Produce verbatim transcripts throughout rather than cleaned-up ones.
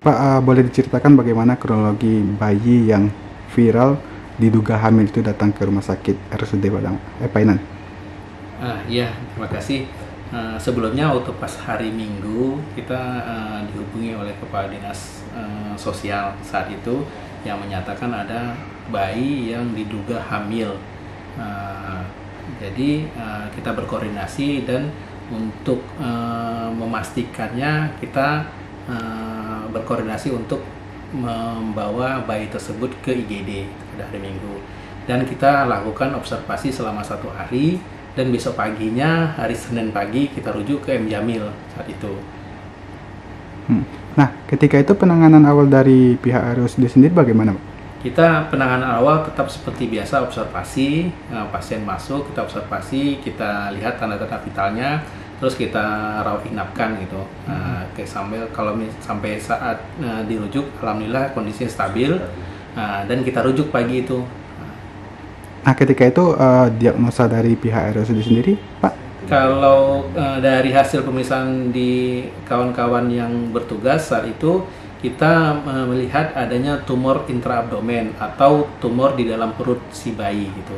Pak, uh, boleh diceritakan bagaimana kronologi bayi yang viral diduga hamil itu datang ke rumah sakit R S U D Padang, eh, Painan? Ah, iya, terima kasih. Uh, sebelumnya waktu pas hari Minggu kita uh, dihubungi oleh Kepala Dinas uh, Sosial saat itu yang menyatakan ada bayi yang diduga hamil. Uh, jadi uh, kita berkoordinasi dan untuk uh, memastikannya kita uh, berkoordinasi untuk membawa bayi tersebut ke I G D pada hari Minggu, dan kita lakukan observasi selama satu hari, dan besok paginya hari Senin pagi kita rujuk ke M Jamil saat itu. Hmm. Nah, ketika itu penanganan awal dari pihak R S U D sendiri bagaimana, Pak? Kita penanganan awal tetap seperti biasa, observasi, nah, pasien masuk, kita observasi, kita lihat tanda-tanda vitalnya, terus kita rawat inapkan gitu. Nah, kayak sambil kalau sampai saat uh, dirujuk, alhamdulillah kondisinya stabil, uh, dan kita rujuk pagi itu. Nah, ketika itu uh, diagnosa dari pihak R S U D sendiri, Pak? Kalau uh, dari hasil pemeriksaan di kawan-kawan yang bertugas saat itu, kita uh, melihat adanya tumor intraabdomen atau tumor di dalam perut si bayi gitu.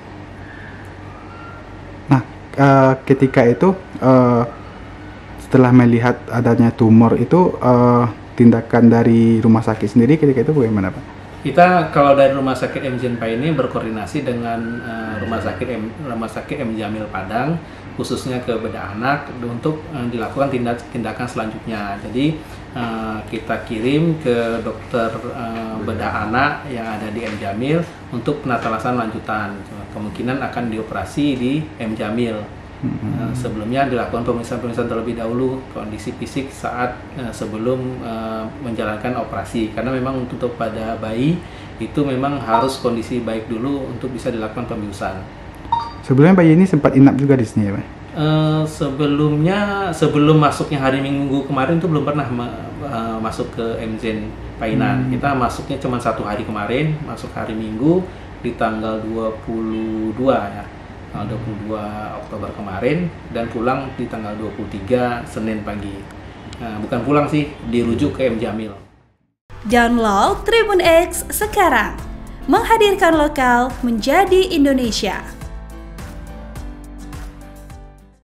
Nah, uh, ketika itu uh, setelah melihat adanya tumor itu, uh, tindakan dari rumah sakit sendiri ketika itu bagaimana, Pak? Kita kalau dari Rumah Sakit M J N P ini berkoordinasi dengan uh, Rumah Sakit M, Rumah Sakit M Jamil Padang, khususnya ke bedah anak untuk uh, dilakukan tindak tindakan selanjutnya. Jadi uh, kita kirim ke dokter uh, bedah anak yang ada di M Jamil untuk penatalasan lanjutan. Kemungkinan akan dioperasi di M Jamil. Uh, sebelumnya dilakukan pemeriksaan-pemeriksaan terlebih dahulu kondisi fisik saat uh, sebelum uh, menjalankan operasi, karena memang untuk pada bayi itu memang harus kondisi baik dulu untuk bisa dilakukan pembiusan. Sebelumnya bayi ini sempat inap juga di sini ya, Pak? Uh, sebelumnya sebelum masuknya hari Minggu kemarin itu belum pernah ma uh, masuk ke M Z N Painan. Hmm. Kita masuknya cuma satu hari kemarin, masuk hari Minggu di tanggal dua puluh dua ya. dua puluh dua Oktober kemarin, dan pulang di tanggal dua puluh tiga Senin pagi. Nah, bukan pulang sih, dirujuk ke M Jamil. Download Tribun X sekarang, menghadirkan lokal menjadi Indonesia.